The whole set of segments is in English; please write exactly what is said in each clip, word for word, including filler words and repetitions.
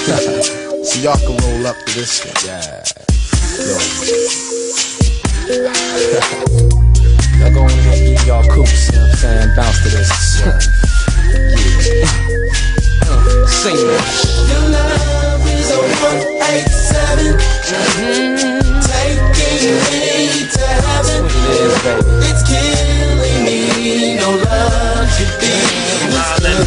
So y'all can roll up to this one. Yeah. Yo. Y'all go in here and get y'all coops, you know what I'm saying? Bounce to this. Yeah. Yeah. Uh, sing that. Your love is a one eight seven. Mm-hmm. Taking me to heaven. That's what it is, baby. It's killing me. No love should be this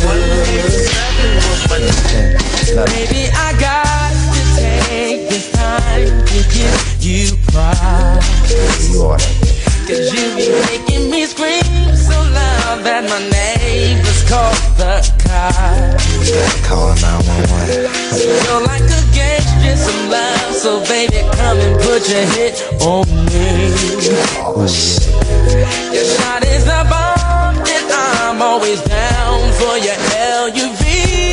good. Baby, I got to take this time to give you pride. You are that. Cause you be making me scream so loud that my neighbors call the cops. Call nine one one. You're like a gangster, some love, so baby come and put your hit on me. Oh yeah. Your shot is a bomb and I'm always down for your L U V.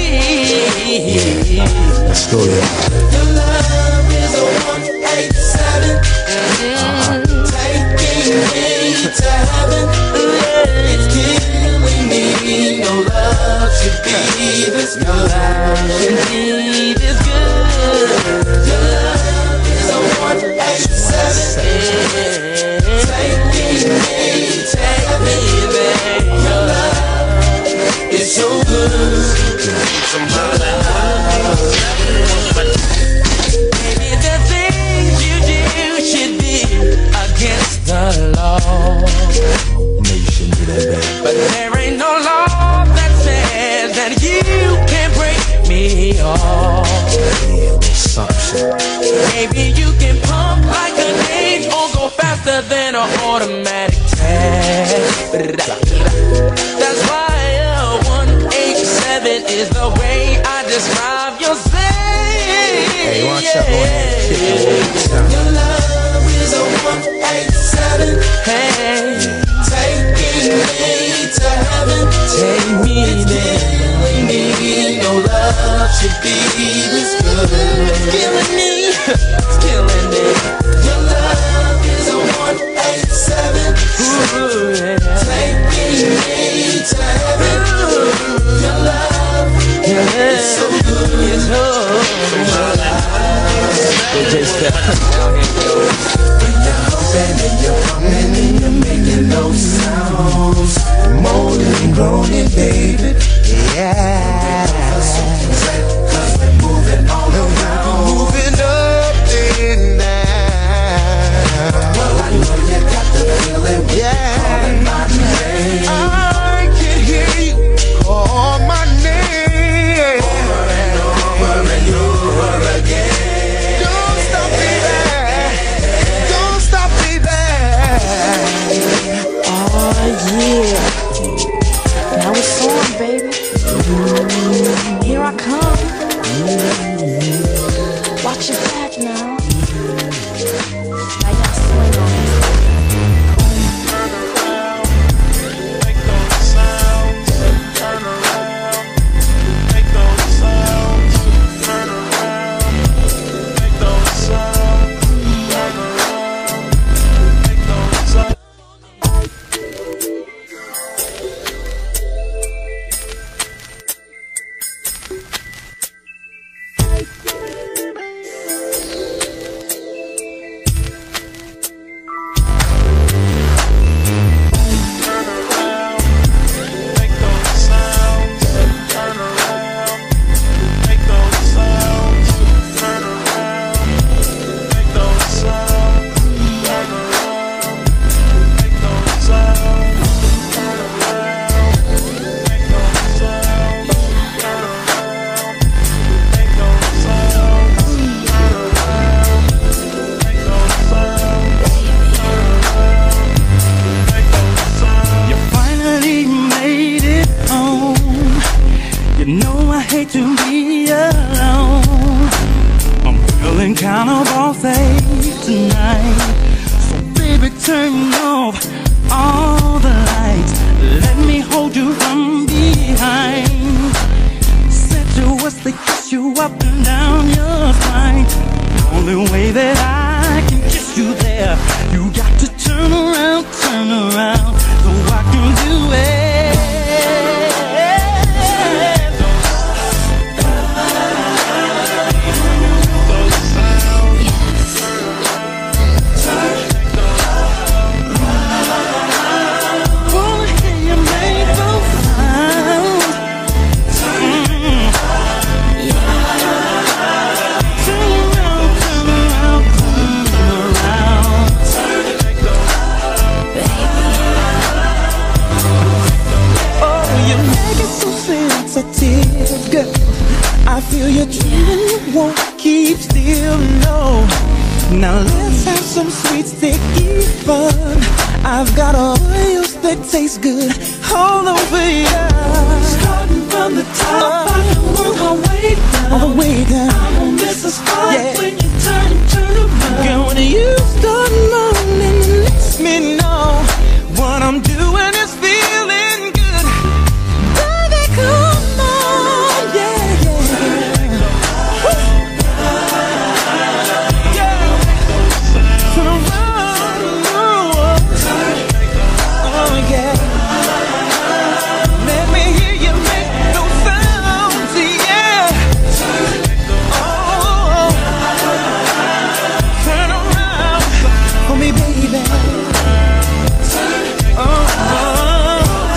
Yeah. Let's go, yeah. Your love is a one eight seven. Mm-hmm. Taking me to heaven. It's killing me. No love should be this good. No love should be this good. Your love is a one eight seven. Taking me to heaven. Your love is so good. Maybe the things you do should be against the law. No, you shouldn't do that, baby. But there ain't no law that says that you can break me off. Yeah, something. Maybe you can pump like a gauge or go faster than an automatic tag. That's why a one eight seven is the way I describe your say. Hey, watch out, boy. Your love is a one eight seven. Hey, taking me to heaven. Take me there. Killing me. No love should be this good. It's killing me. It's killing me. Your love is a one eight seven. Ooh, yeah. Taking me to heaven. Your love is so good. It's so good. D J Step. When you're humping and you're pumping and you're making those sounds, moaning and groaning, baby. Yeah. Cause we're moving all around. Moving up and down. Well, I know you got the feeling when Yeah. you're calling my name. I can hear you call my name. Over and over and over again. Don't stop, baby. Don't stop, baby. Oh yeah. Now it's on, baby. Here I come. Watch your back now. Now y'all swing on it. Make those sounds, turn around. Make those sounds, turn around. Make those sounds, turn around. Make those sounds. Turn around, make those sounds, turn around, make those sounds, turn around, make those sounds, turn around, make those sounds, turn around, make those sounds, turn around, make those sounds, turn around, make those sounds, turn around. You finally made it home. You know I hate to be alone. I'm feeling kind of bossy tonight. So baby, turn off all the lights. Let me hold you from behind. Sensuously kiss you up and down your spine. The only way that I can kiss you there, you got to turn around, turn around, so I can do it. well. I feel you trembling, won't keep still, no. Now let's have some sweet, sticky fun. I've got a wheels that taste good all over ya. Starting from the top, uh, I can work my way down. All the way down. I'm on this spot, yeah. When you turn, turn around. Girl, when you start moaning, let me know what I'm doing is feeling good. Baby, come on, yeah, yeah. Woo. Yeah. Turn around, oh yeah. Let me hear you make no sound, yeah. Oh, turn around for me, baby. Oh, oh.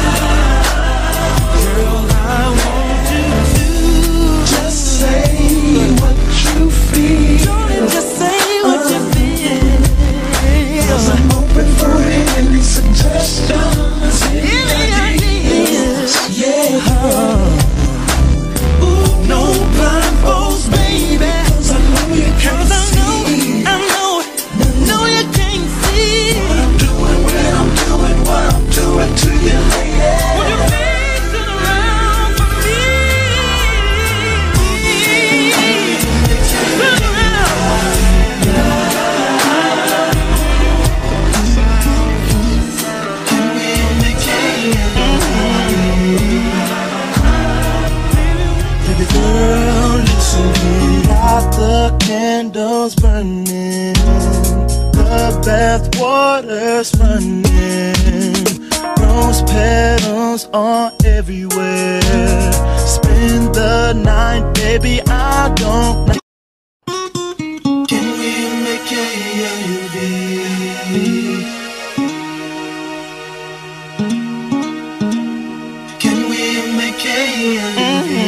Girl, I want you to just say what you feel. Just say what you feel. 'Cause I'm open for any suggestions, any ideas. Yeah. Ooh, no blindfolds, baby. 'Cause I know you can't see. I know, I know you can't see what I'm doing when I'm doing what I'm doing to you, lady. Would you please turn around for me? Turn around. Baby girl, listen, we got the candles burning, the bath water's running, rose petals are everywhere. Spend the night, baby, I don't know. Can we make a L U V? Can we make a L U V?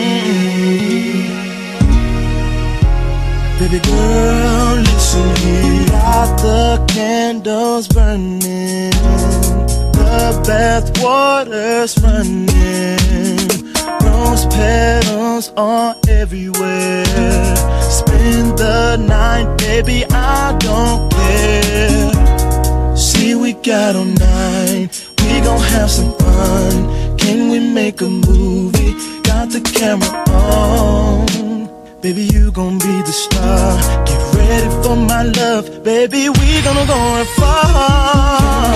Baby girl, listen, we got the candles burning, the bath water's running, rose petals are everywhere. Spend the night, baby, I don't care. See, we got all night, we gon' have some fun. Can we make a movie? Got the camera on. Baby, you gon' be the star. Get ready for my love, baby, we gonna go and far.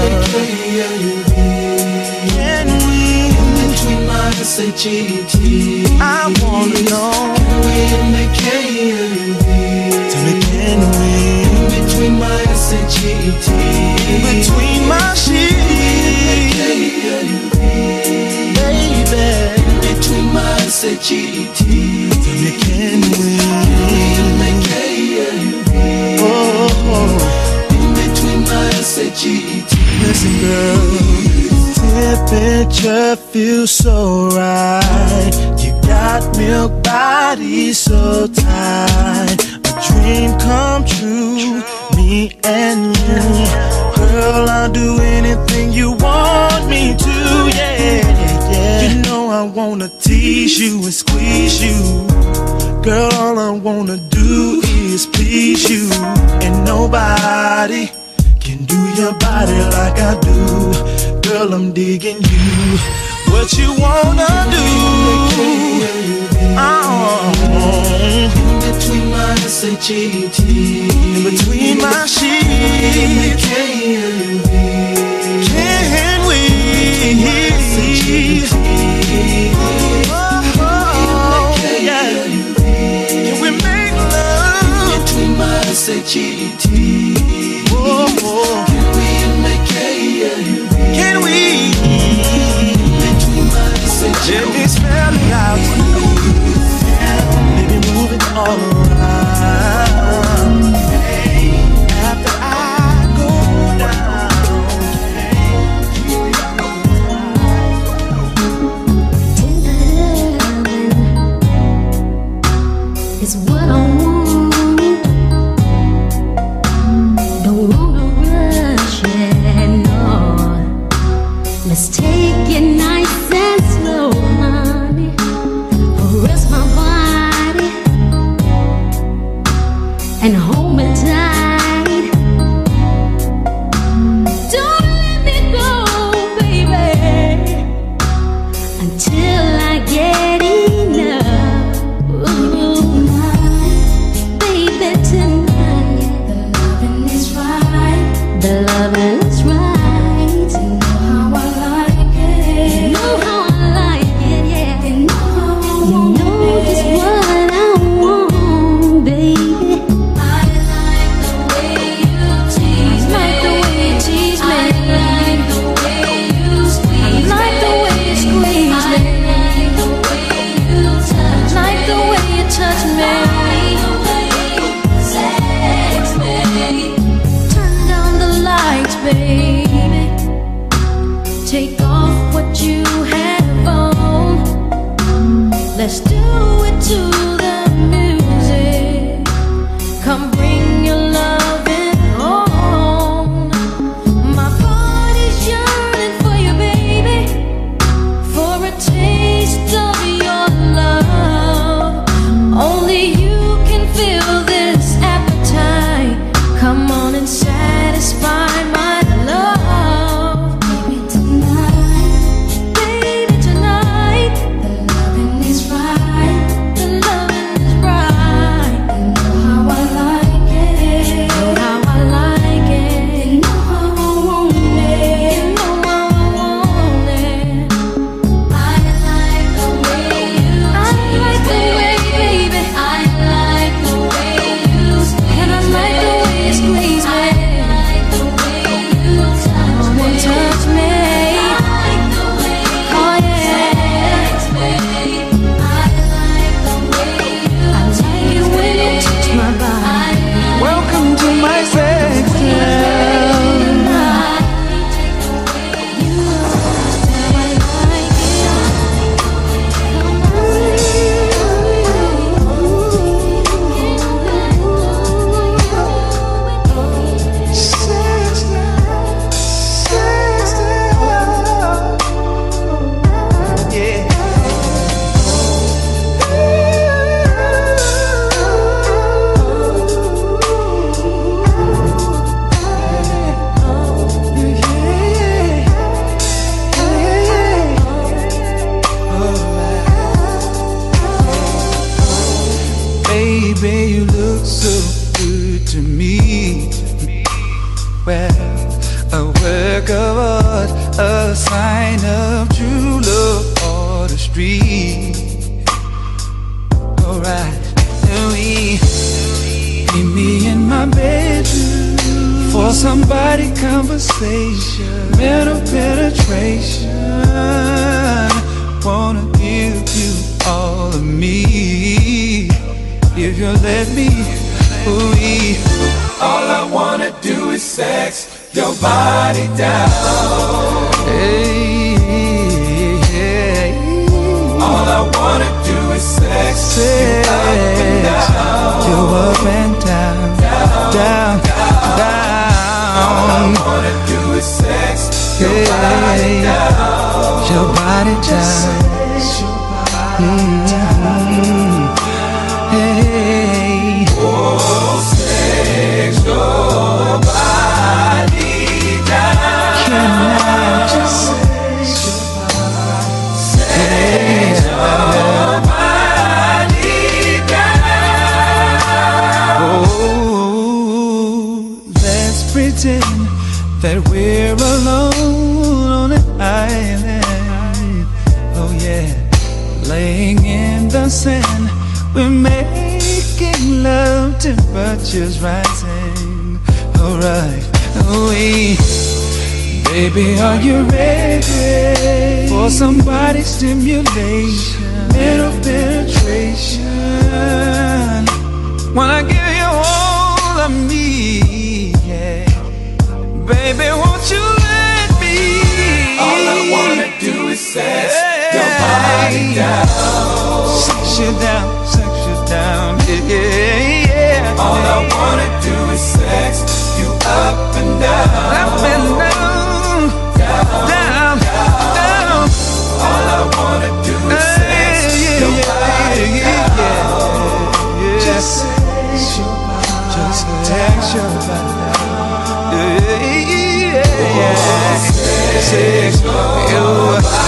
Can we? In between my S H E T, I wanna know. Can we make a L U V? Tell me, can we? In between my S H E T, in between my sheets, baby. In between my S H E T, tell me, can we? Make a L U V? Oh, oh. In between my S H E T. Listen, girl, temperature feels so right. You got milk body so tight. A dream come true, me and you. Girl, I'll do anything you want me to, yeah, yeah. You know I wanna tease you and squeeze you. Girl, all I wanna do is please you. And nobody can do your body like I do. Girl, I'm digging you. What you wanna do? Oh. In between my S H E T, in between my sheets, can we? Oh, yeah. Can we make love? Between my S H E T. Oh, oh. Can we make a L U V? Can we? Between my S H E T. Let me spell it out. Baby, move it all around. Hey, after I go down. Let's do it to the music. Come bring your loving home. My body's yearning for you, baby, for a taste of your love. Only you can fill this appetite. Come on and satisfy my love. Baby, tonight, baby, tonight, the loving is right, the loving is right. You know how I like it, you know how I like it, you know how I want it, you know how I want it. I like the way you tease me, baby. I like the way you squeeze, and I like the way you squeeze me. I like the way you touch me, touch me. I like the way you oh, yeah. Sex me. I like the way you I like it when you touch my body. Welcome to my sex town. Baby, you look so good to me. Well, a work of art, a sign of true love on the street. Alright, we meet me in my bedroom for somebody conversation, mental penetration. Wanna give you all of me. If you let me, ooh-wee. All I wanna do is sex your body down. Hey, hey, All I wanna do is sex sex, you up and down. you up and down, down, down. All I wanna do is sex your Hey, body down. your body down. Mm-hmm. Hey, Oh, sex your body down. can I just Sex your body down. oh, let's pretend that we're alone on an island. Oh yeah, laying in the sand, we're making love, temperatures rising. Alright, oh we, baby, are you ready for somebody's stimulation, mental penetration? Wanna give you all of me, yeah. Baby, won't you let me? All I wanna do is sex your body down. Sex you down, sex you down, yeah, yeah. All I wanna do is sex you up and down. Up and down, down, down. All I wanna do is sex Hey, your yeah, body yeah, down. yeah, yeah. Just sex your body, just sex your body down. Yeah, yeah, yeah. Sex your body down.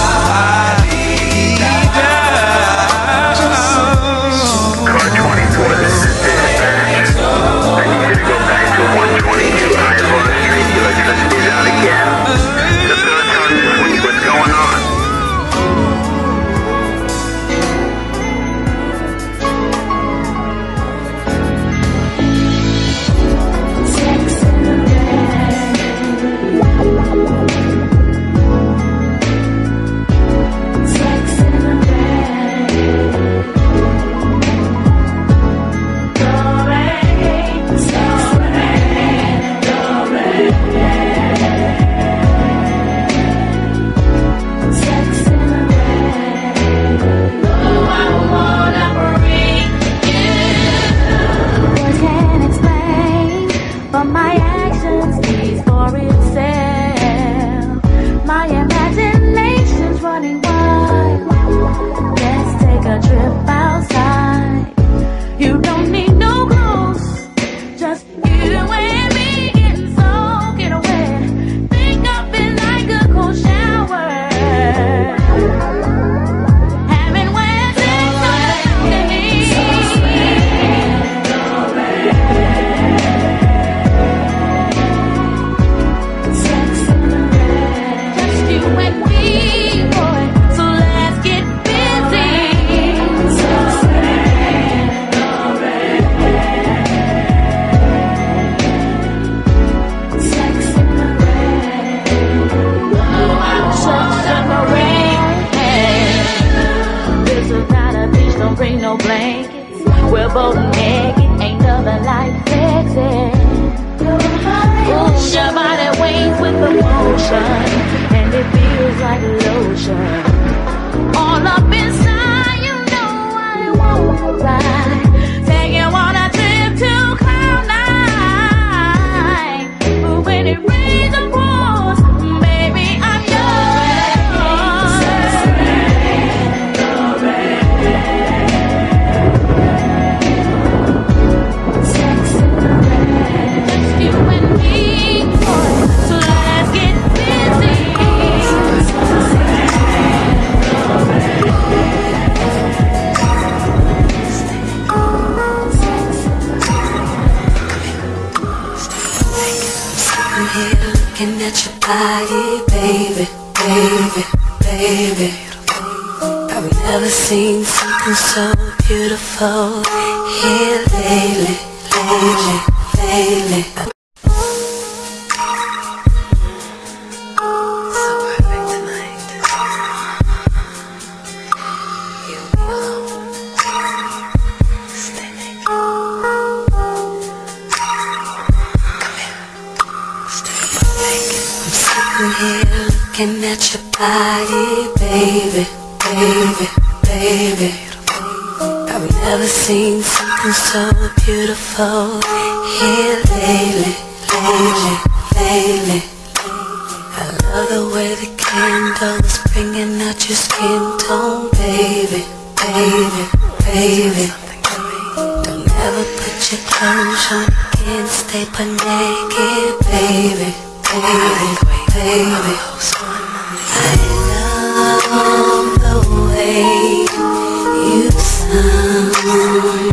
Car twenty-four, this is dispatch. I need you to go back to one twenty-two Iron Street. The electricity's out again. The third time this week, what's going on? no blankets. We're both naked, ain't nothing like sexy. Ooh, your body waves with emotion, and it feels like lotion. All up inside, you know I wanna ride. Take you on a trip to Cloud Nine. But when it rains or pours, baby, I'm yours. Sexy rain. Just you and me, boy. So let's get busy. I'm here looking at your body, baby, baby, baby. I've never seen something so beautiful here lately, lately, lately. So perfect tonight. You'll be alone. Stay naked. I'm here looking at your body, baby, baby, baby. I've never seen something so beautiful here lately, lately, lately. I love the way the candles bringing out your skin tone, baby, baby, baby. Don't ever put your clothes on again, stay but naked, baby. Baby, baby, I love the way you sound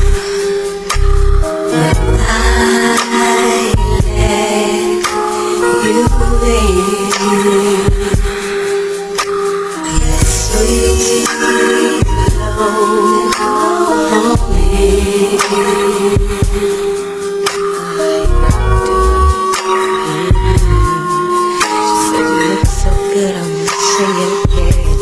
when I let you in. Yes, sweet love on me. Good, I'm singing again.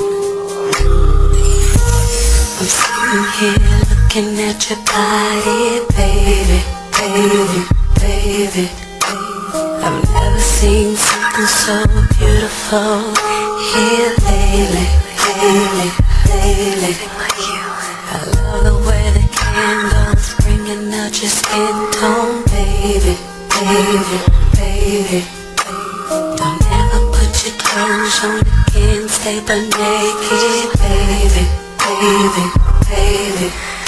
I'm sitting here looking at your body, baby, baby, baby. I've never seen something so beautiful here lately, lately, lately. I love the way the candles bringing out your skin tone, baby, baby, baby. Don't ever put your clothes on again, stay but naked, baby, baby, baby.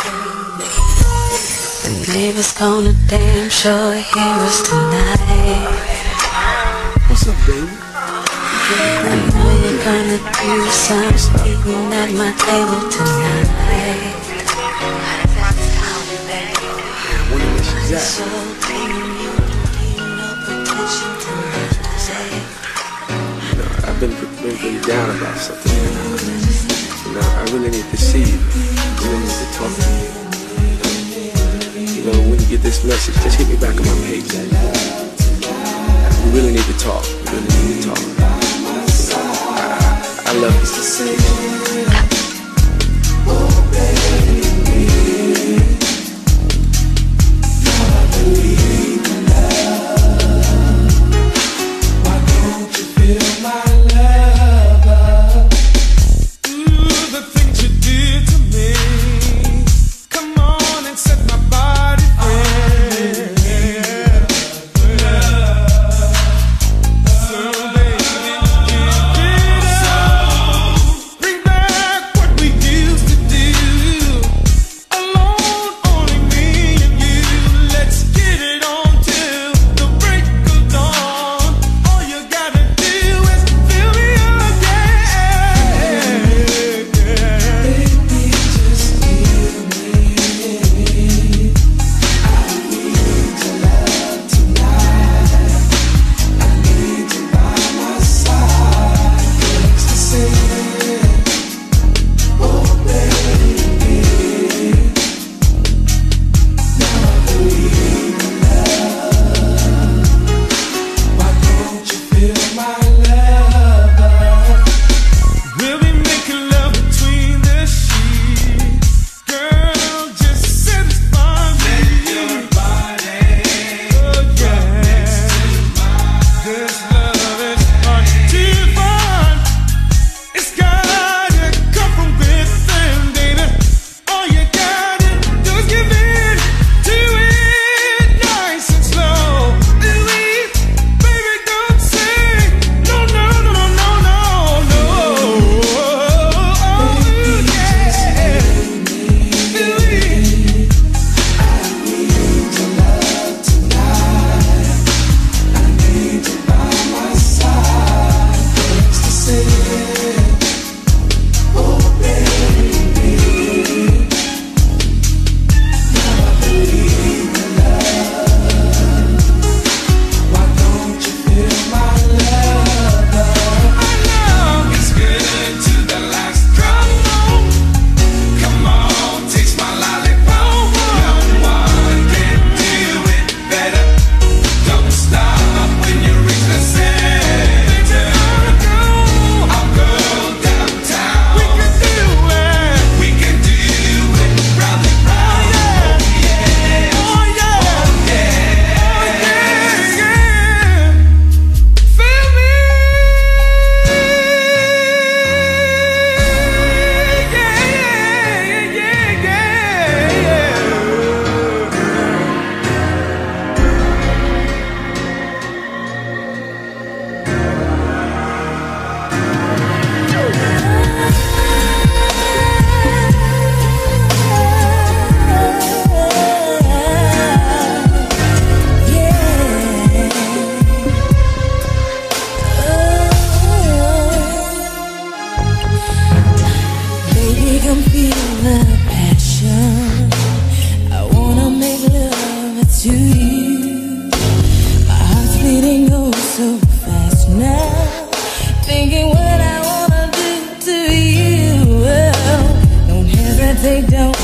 The neighbors gonna damn sure hear us tonight. What's up, baby? I know you're gonna do some eating at my table tonight. I wonder where she's at. So bringing you, you know, protection tonight. You know, I've been been pretty down about something. You know, I really need to see you. I really need to talk to you. You know, when you get this message, just hit me back on my page. We really need to talk. We really need to talk. I, I love you. Oh, baby, I believe in love. Why don't you feel my love? Ooh, the things you did to me. Come on and set my body free. So baby, give it up. Bring back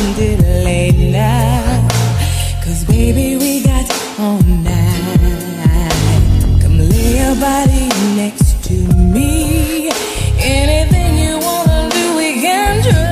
waiting till late now. Cause baby, we got all night. Come lay your body next to me. Anything you wanna do, we can try.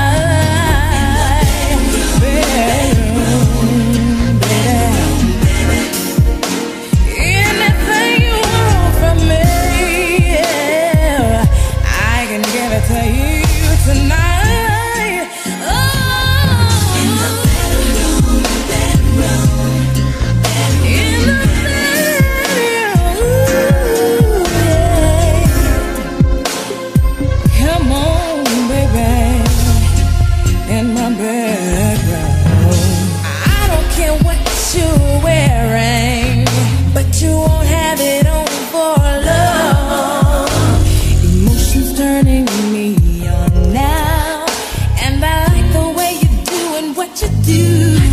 Bedroom, baby. Anything you want from me, yeah, I can give it to you tonight. Oh, in the bedroom, bedroom, bedroom. In the bedroom, ooh, yeah. Come on, baby, in my bedroom. I don't care what you're wearing, but you won't have it on for long. Emotions turning me on now, and I like the way you're doing what you do.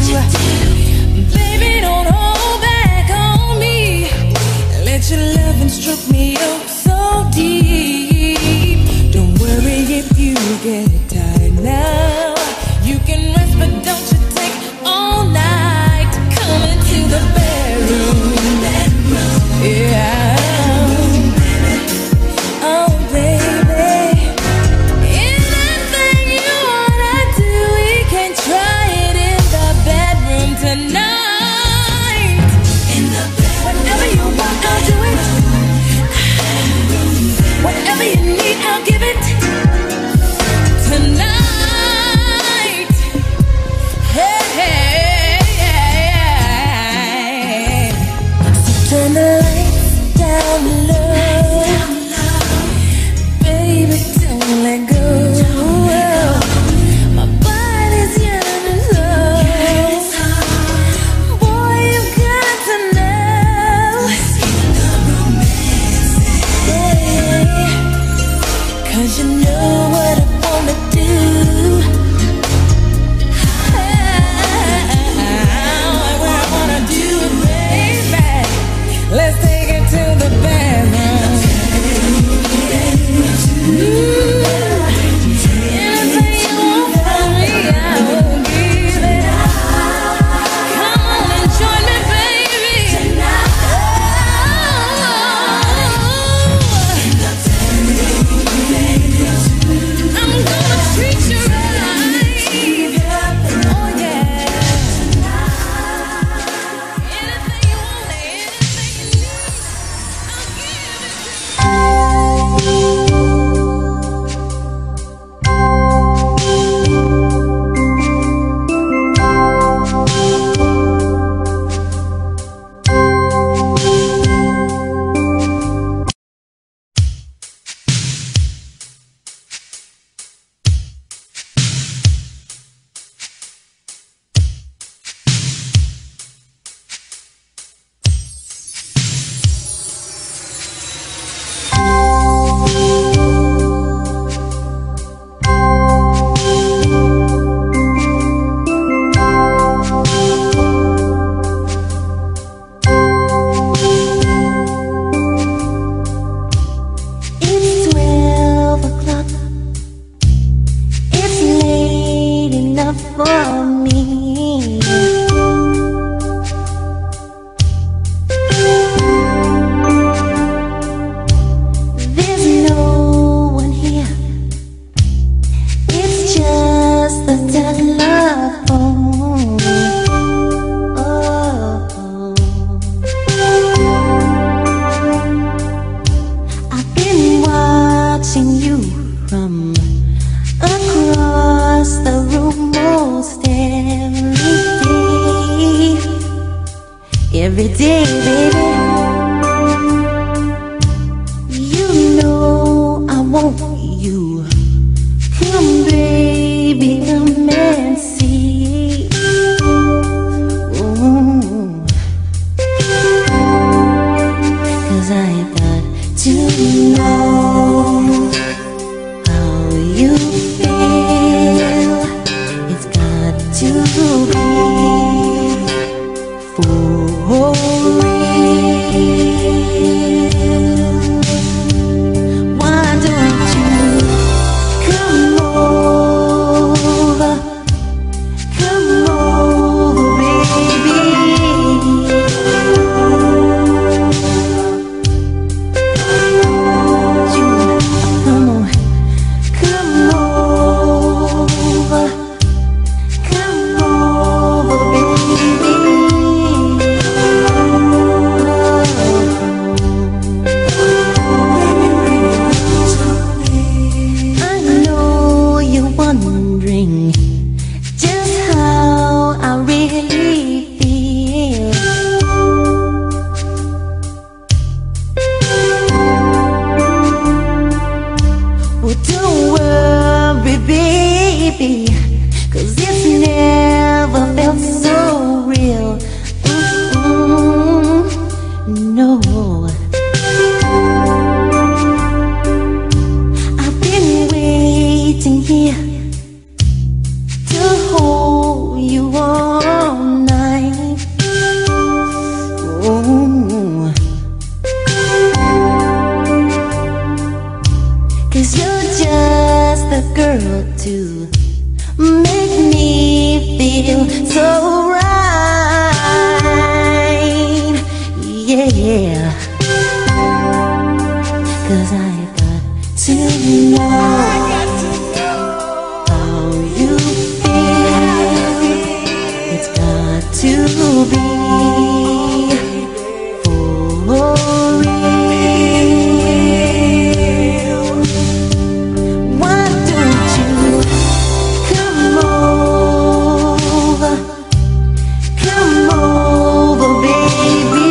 Baby, don't hold back on me. Let your loving stroke me up so deep. Don't worry if you get tired now. You can rest, but don't you take all night to come into the bedroom. Yeah. Oh, baby. Anything you wanna do, we can try it in the bedroom tonight. In the bedroom. Whatever you want, I'll do it. Whatever you need, I'll give it. Tonight. Hey, hey, hey. So turn the lights down low. Baby, don't let go. My body's yearning so. Boy, you've got to know. Yeah. Cause you know what I wanna do. What I wanna do, baby. Let's take it to the bedroom. Ooh. Anything you want from me, I will give it. Come on and join me, baby. I'm gonna treat you right. Oh yeah. Anything you want, anything you need, I'll give it to you. It's twelve o'clock. It's late enough for me. There's no one here. It's just the telephone. Oh. I've been watching you from across the room most every day. Every day, baby. You know I want you. Come, baby, come and see. Ooh. Cause I got to know how you feel. It's got to be for real. Why don't you come over so right. Yeah, yeah. 'Cause I got to know how you feel. It's got to be for real. Why don't you come over, come over, baby.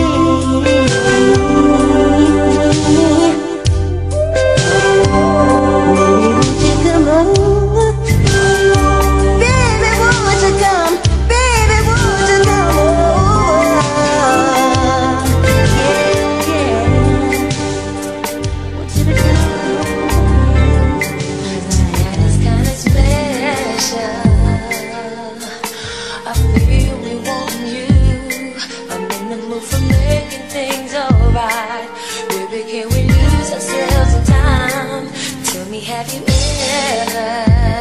Have you ever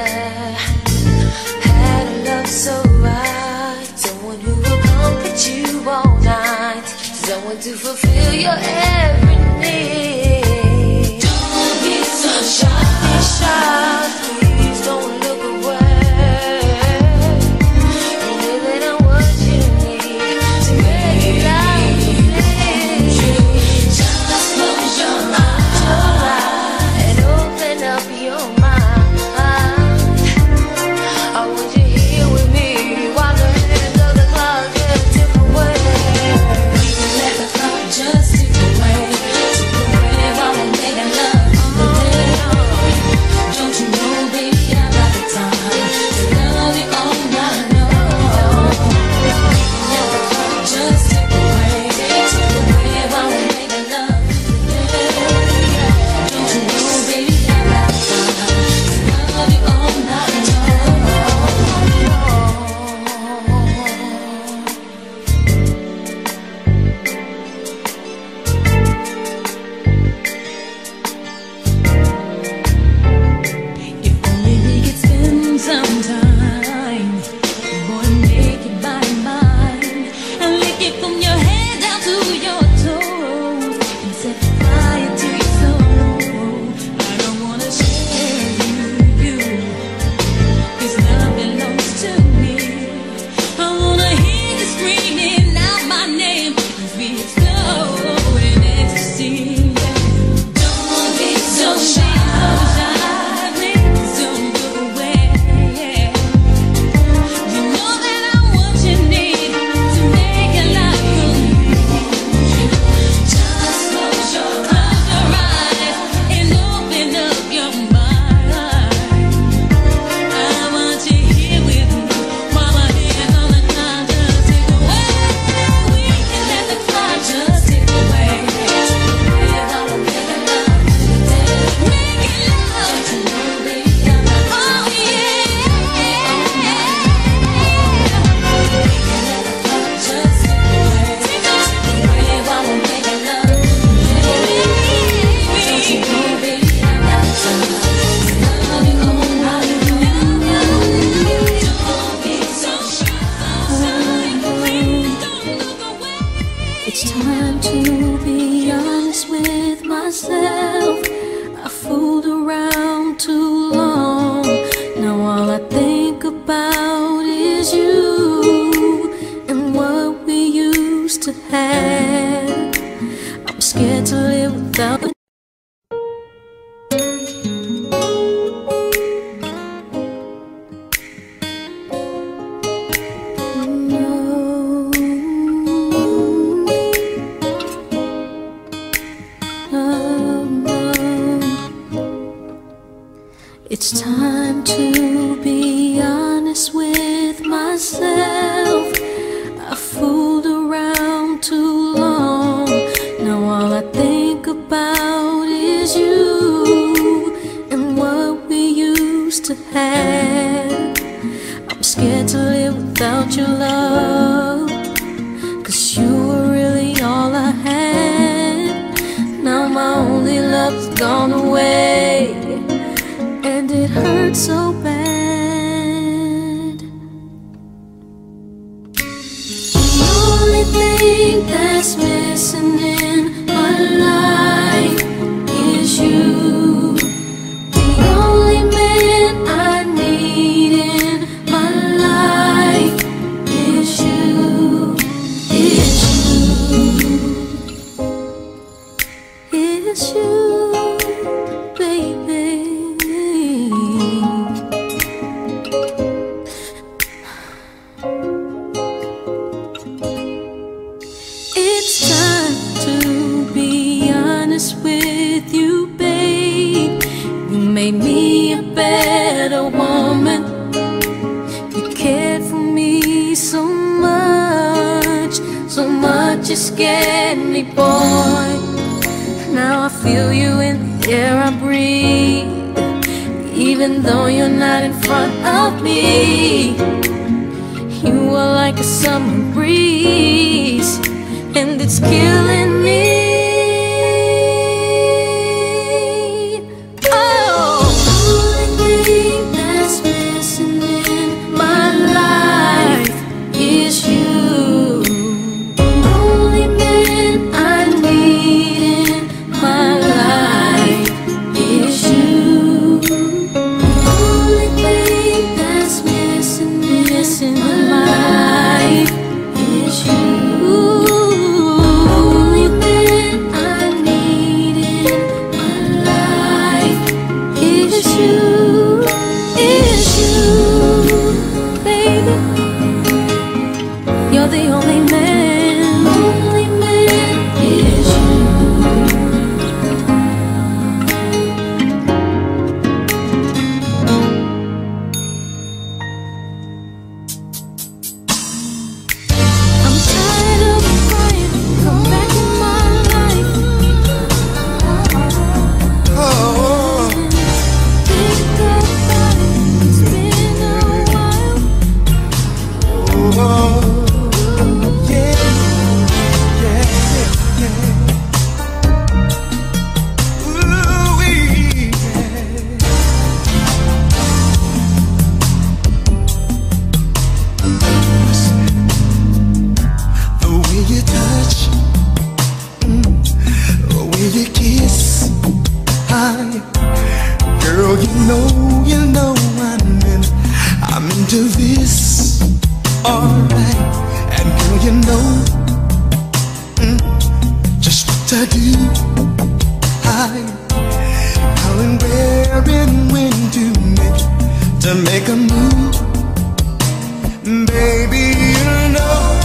had a love so right? Someone who will comfort you all night, someone to fulfill your every need. Don't be so shy, be shy, please don't look away. And give it on what you need to make it like this. Just close your eyes and open up your mind. I want you here with me while the hands of the clock just tip away. Let the clock just tip away, tip away while we're making love all day long. Don't you know, baby, I got the time to love you all night long. Let the clock just tip away, tip away while we're making love. Don't you know, baby, I got the time to love you all night long. If only we could spend some time, boy, make your body mine, and lick it from your head down to your toes, and set fire to your soul. I don't wanna share you, 'cause love belongs to me. I wanna hear you screaming out my name as we explode in ecstasy. Don't be so shy, please don't look away. You know that I'm what you need to make it like you. Just close your eyes and open up your mind. I want you here with me while my hands on the clock just tick away. We can let the clock just tick away, tick away while we're making love. Making love. Don't you know, baby, I got the time. Oh yeah. We can let the clock just tick away, tick away while we're making love. Don't you know, baby, I got the time to love you all night long. Don't be so shy, please don't look away. It's time to be honest with myself. I fooled around too long. Now all I think about is you and what we used to have. I'm scared to live without it. It's time to be honest with myself. I fooled around too long. Now all I think about is you and what we used to have. I'm scared to live without your love, 'cause you were really all I had. Now my only love's gone away, and it hurts so bad. that's missing in my life is you. The only man I need in my life is you. Is you. Is you, baby. It's time to be honest with you, babe. You made me a better woman. You cared for me so much, so much it scared me, boy. Now I feel you in the air I breathe, even though you're not in front of me. You are like a summer breeze, and it's killing me. Oh, the only thing that's missing in my life is you. The only man I need in my life is you. The only thing that's missing, missing in my life is you. You're the only man, only man is you. I'm tired of crying, come back in my life. Oh, think about it, it's been a while. Oh. Girl, you know, you know I'm in, I'm into this, alright. And girl, you know mm, just what to do. I, how and where and when to make, to make a move. Baby, you know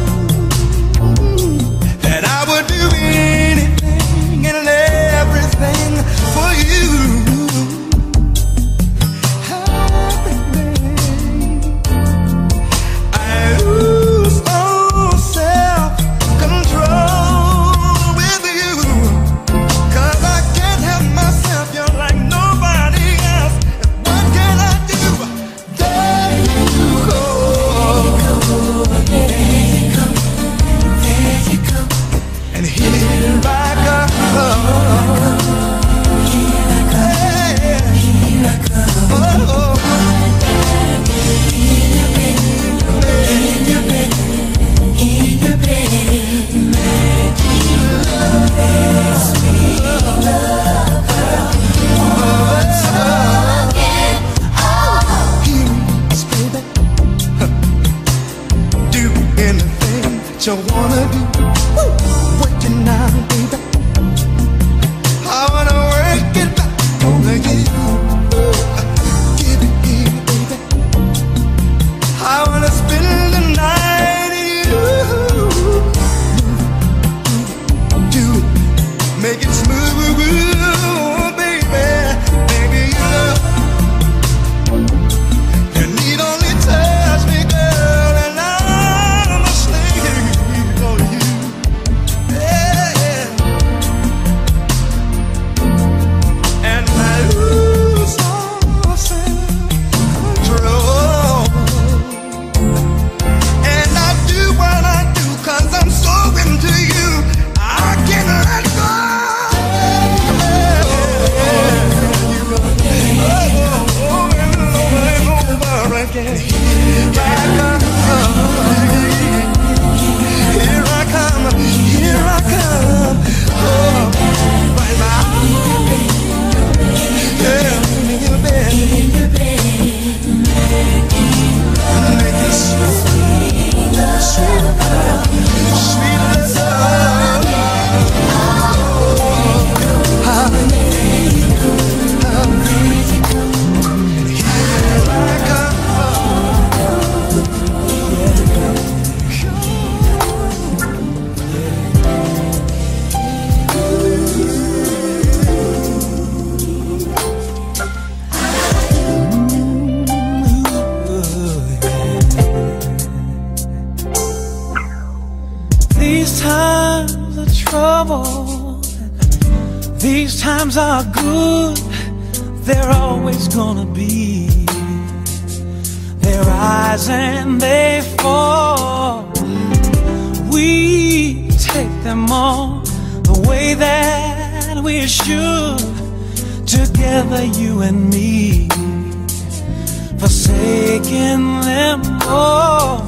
that I would do anything and everything for you. You wanna do, working now, baby. I wanna work it back on you. Give it here, baby. I wanna spend the night in you. Do it, make it smooth, baby. Baby, you know you need only touch me, girl, and I'm a slave. Yeah. times of trouble, these times are good, they're always gonna be. They rise and they fall, we take them all the way that we should, together you and me, forsaking them all.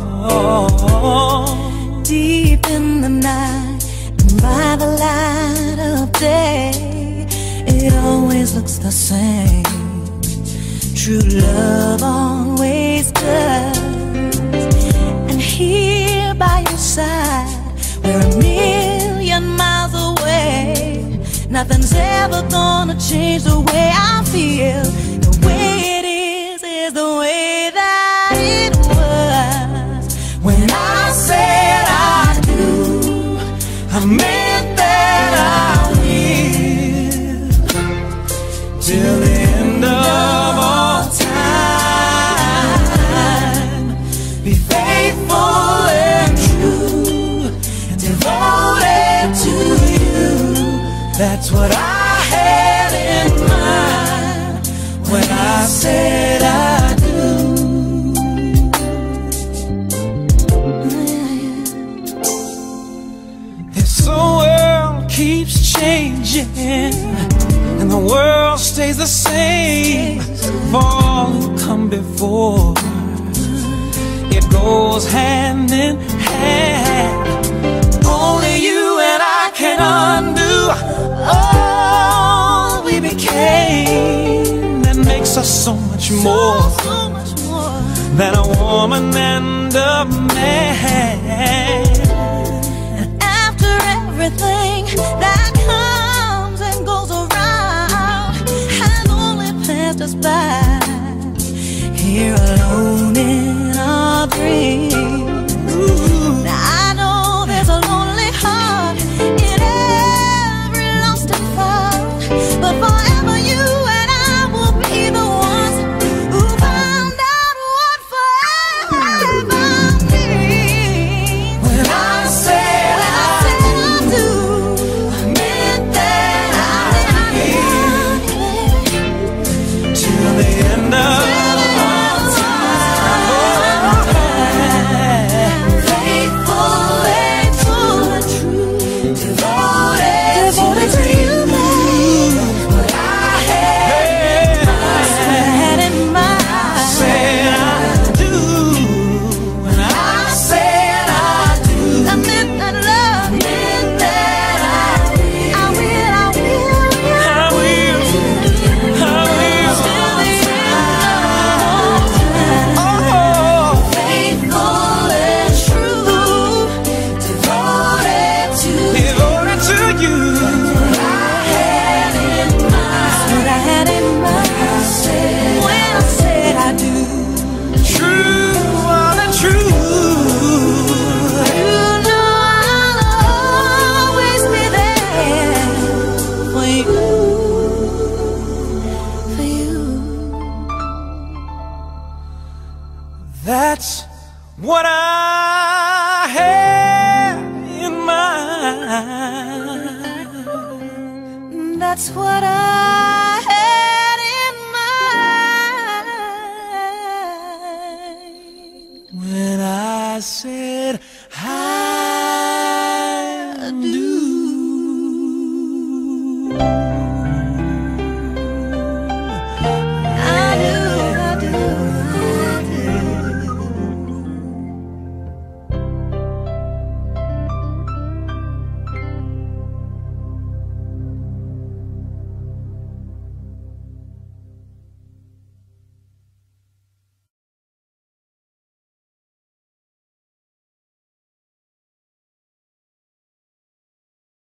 Deep in the night and by the light of day, it always looks the same. True love always does. And here by your side, we're a million miles away, nothing's ever gonna change the way I feel. The way it is is the way that it was. When I said I do, I meant that I will, till the end of all time. Be faithful and true, and devoted to you. That's what I had in mind when I said I do. This world keeps changing, and the world stays the same for all who come before. It goes hand in hand. Only you and I can undo all we became. That makes us so much more, so, so much more than a woman and a man. And after everything that comes and goes around has only passed us by, here alone in our dreams. Now I know there's a lonely heart in every lost and found, but forever you and I will be the ones who found out what forever means. When I said I do, I meant that I will, till the end of that's what I had in mind. That's what I had in mind when I said I